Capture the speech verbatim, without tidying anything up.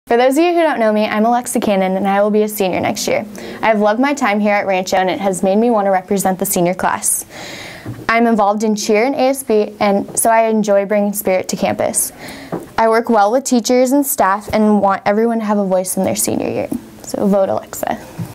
For those of you who don't know me, I'm Alexa Cannon and I will be a senior next year. I have loved my time here at Rancho and it has made me want to represent the senior class. I'm involved in cheer and A S B, and so I enjoy bringing spirit to campus. I work well with teachers and staff and want everyone to have a voice in their senior year. So vote Alexa.